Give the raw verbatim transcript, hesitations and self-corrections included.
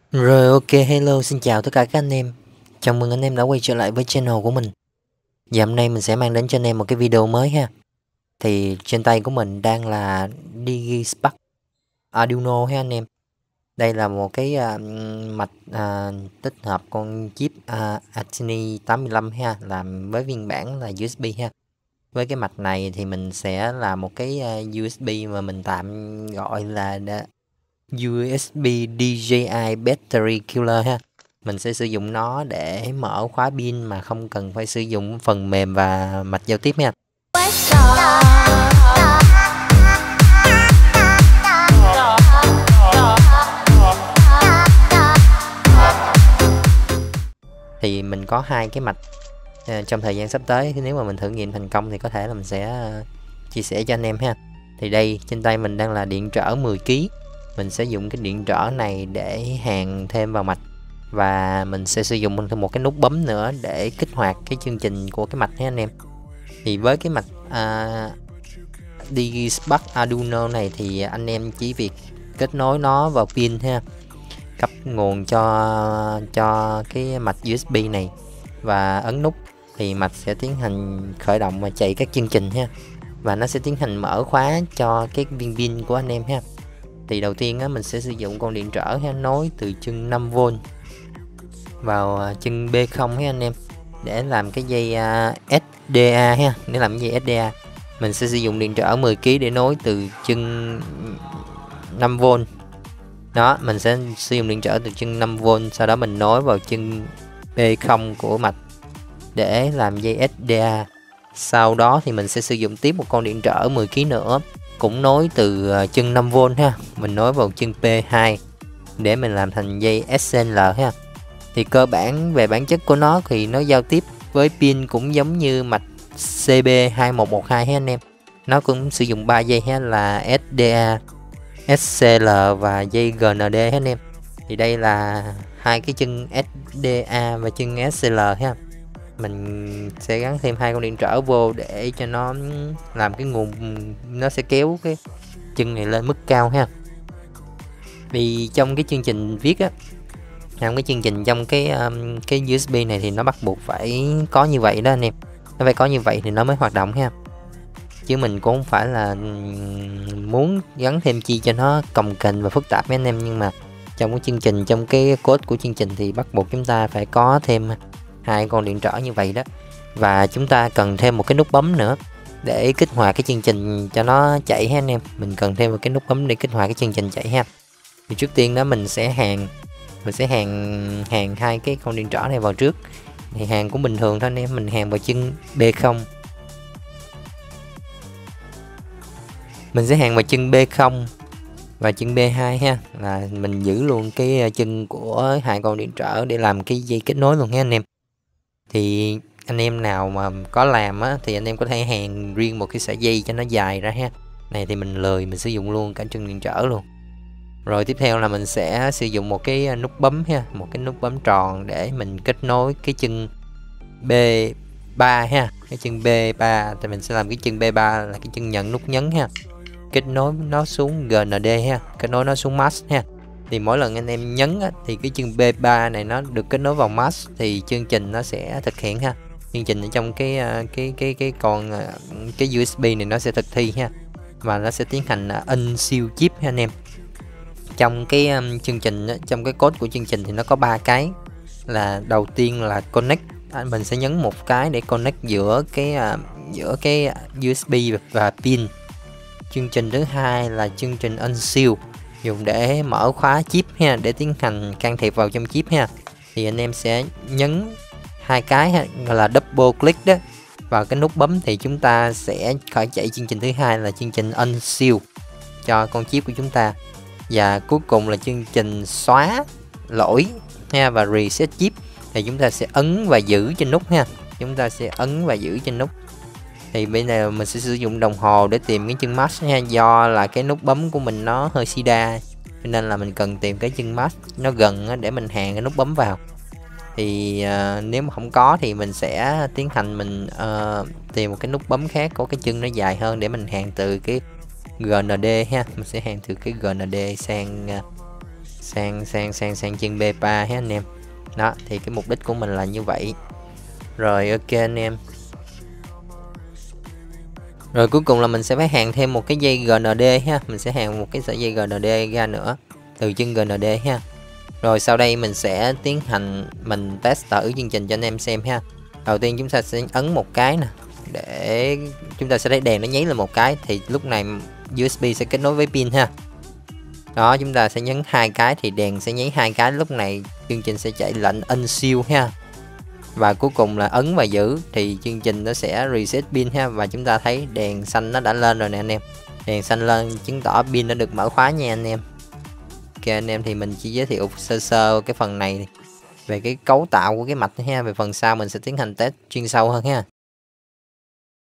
Rồi, ok, hello, xin chào tất cả các anh em. Chào mừng anh em đã quay trở lại với channel của mình. Và hôm nay mình sẽ mang đến cho anh em một cái video mới ha. Thì trên tay của mình đang là Digispark Arduino ha anh em. Đây là một cái uh, mạch uh, tích hợp con chip uh, Atmel tám mươi lăm ha, làm với phiên bản là u ét bê ha. Với cái mạch này thì mình sẽ làm một cái uh, u ét bê mà mình tạm gọi là u ét bê đê gi i Battery Killer ha. Mình sẽ sử dụng nó để mở khóa pin mà không cần phải sử dụng phần mềm và mạch giao tiếp nha. Thì mình có hai cái mạch trong thời gian sắp tới, nếu mà mình thử nghiệm thành công thì có thể là mình sẽ chia sẻ cho anh em ha. Thì đây trên tay mình đang là điện trở mười ki lô gam. Mình sẽ dùng cái điện trở này để hàn thêm vào mạch, và mình sẽ sử dụng thêm một cái nút bấm nữa để kích hoạt cái chương trình của cái mạch nha anh em. Thì với cái mạch uh, Digispark Arduino này thì anh em chỉ việc kết nối nó vào pin ha, cấp nguồn cho cho cái mạch u ét bê này và ấn nút thì mạch sẽ tiến hành khởi động và chạy các chương trình ha, và nó sẽ tiến hành mở khóa cho cái viên pin của anh em ha. Thì đầu tiên á, mình sẽ sử dụng con điện trở ha, nối từ chân năm vôn vào chân B không ha anh em, để làm cái dây uh, ét đê a ha. Để làm cái dây ét đê a mình sẽ sử dụng điện trở mười ki lô gam để nối từ chân năm vôn. Đó, mình sẽ sử dụng điện trở từ chân năm vôn, sau đó mình nối vào chân B không của mạch để làm dây ét đê a. Sau đó thì mình sẽ sử dụng tiếp một con điện trở mười ki lô gam nữa, cũng nối từ chân năm vôn ha, mình nối vào chân P hai để mình làm thành dây ét en lờ ha. Thì cơ bản về bản chất của nó thì nó giao tiếp với pin cũng giống như mạch xê bê hai một một hai ha anh em. Nó cũng sử dụng ba dây ha, là ét đê a, ét xê lờ và dây giê en đê ha anh em. Thì đây là hai cái chân ét đê a và chân ét xê lờ ha. Mình sẽ gắn thêm hai con điện trở vô để cho nó làm cái nguồn, nó sẽ kéo cái chân này lên mức cao ha. Vì trong cái chương trình viết á, trong cái chương trình trong cái um, cái u ét bê này thì nó bắt buộc phải có như vậy đó anh em. Nó phải có như vậy thì nó mới hoạt động ha. Chứ mình cũng không phải là muốn gắn thêm chi cho nó cồng kềnh và phức tạp với anh em, nhưng mà trong cái chương trình, trong cái code của chương trình thì bắt buộc chúng ta phải có thêm hai con điện trở như vậy đó. Và chúng ta cần thêm một cái nút bấm nữa để kích hoạt cái chương trình cho nó chạy ha anh em. Mình cần thêm một cái nút bấm để kích hoạt cái chương trình chạy ha. Thì trước tiên đó mình sẽ hàn mình sẽ hàn hàn hai cái con điện trở này vào trước. Thì hàn cũng bình thường thôi anh em, mình hàn vào chân B không. Mình sẽ hàn vào chân B không và chân B hai ha, là mình giữ luôn cái chân của hai con điện trở để làm cái dây kết nối luôn nha anh em. Thì anh em nào mà có làm á thì anh em có thể hàn riêng một cái sợi dây cho nó dài ra ha. Này thì mình lười, mình sử dụng luôn cả chân điện trở luôn. Rồi tiếp theo là mình sẽ sử dụng một cái nút bấm ha, một cái nút bấm tròn để mình kết nối cái chân B ba ha, cái chân B ba thì mình sẽ làm cái chân B ba là cái chân nhận nút nhấn ha. Kết nối nó xuống giê en đê ha, kết nối nó xuống mask ha. Thì mỗi lần anh em nhấn á, thì cái chân B ba này nó được kết nối vào mask thì chương trình nó sẽ thực hiện ha. Chương trình ở trong cái cái cái cái còn cái u ét bê này nó sẽ thực thi ha, và nó sẽ tiến hành in siêu chip ha anh em. Trong cái um, chương trình, trong cái code của chương trình thì nó có ba cái. Là đầu tiên là connect, mình sẽ nhấn một cái để connect giữa cái uh, giữa cái u ét bê và pin. Chương trình thứ hai là chương trình unseal, dùng để mở khóa chip ha, để tiến hành can thiệp vào trong chip ha. Thì anh em sẽ nhấn hai cái ha, gọi là double click đó, vào cái nút bấm thì chúng ta sẽ khởi chạy chương trình thứ hai là chương trình unseal cho con chip của chúng ta. Và cuối cùng là chương trình xóa lỗi ha và reset chip, thì chúng ta sẽ ấn và giữ trên nút ha. Chúng ta sẽ ấn và giữ trên nút. Thì bây giờ mình sẽ sử dụng đồng hồ để tìm cái chân mask ha, do là cái nút bấm của mình nó hơi sida, cho nên là mình cần tìm cái chân mask nó gần để mình hàn cái nút bấm vào. Thì uh, nếu mà không có thì mình sẽ tiến hành mình uh, tìm một cái nút bấm khác có cái chân nó dài hơn để mình hàn từ cái giê en đê ha. Mình sẽ hàn từ cái giê en đê sang uh, sang sang sang sang chân bê ba ha anh em. Đó thì cái mục đích của mình là như vậy. Rồi ok anh em. Rồi cuối cùng là mình sẽ phải hàn thêm một cái dây giê en đê ha, mình sẽ hàn một cái sợi dây giê en đê ra nữa từ chân giê en đê ha. Rồi sau đây mình sẽ tiến hành mình test thử chương trình cho anh em xem ha. Đầu tiên chúng ta sẽ ấn một cái nè, để chúng ta sẽ thấy đèn nó nháy lên một cái, thì lúc này u ét bê sẽ kết nối với pin ha. Đó, chúng ta sẽ nhấn hai cái thì đèn sẽ nháy hai cái, lúc này chương trình sẽ chạy lệnh unshield ha. Và cuối cùng là ấn và giữ thì chương trình nó sẽ reset pin ha, và chúng ta thấy đèn xanh nó đã lên rồi nè anh em. Đèn xanh lên chứng tỏ pin đã được mở khóa nha anh em. Ok anh em, thì mình chỉ giới thiệu sơ sơ cái phần này về cái cấu tạo của cái mạch ha, về phần sau mình sẽ tiến hành test chuyên sâu hơn ha.